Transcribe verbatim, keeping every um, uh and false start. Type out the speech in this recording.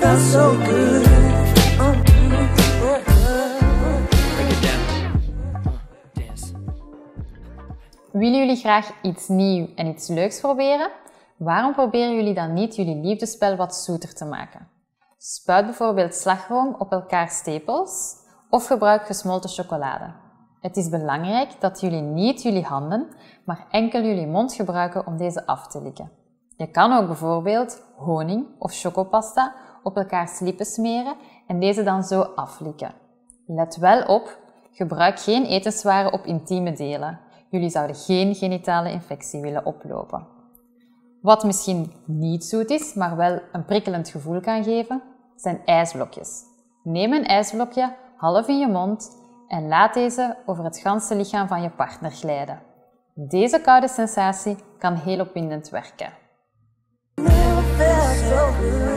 feels so good. Willen jullie graag iets nieuws en iets leuks proberen? Waarom proberen jullie dan niet jullie liefdespel wat zoeter te maken? Spuit bijvoorbeeld slagroom op elkaar stapels of gebruik gesmolten chocolade. Het is belangrijk dat jullie niet jullie handen, maar enkel jullie mond gebruiken om deze af te likken. Je kan ook bijvoorbeeld honing of chocopasta op elkaars lippen smeren en deze dan zo aflikken. Let wel op, gebruik geen etenswaren op intieme delen. Jullie zouden geen genitale infectie willen oplopen. Wat misschien niet zoet is, maar wel een prikkelend gevoel kan geven, zijn ijsblokjes. Neem een ijsblokje half in je mond en laat deze over het ganse lichaam van je partner glijden. Deze koude sensatie kan heel opwindend werken. Never felt so good.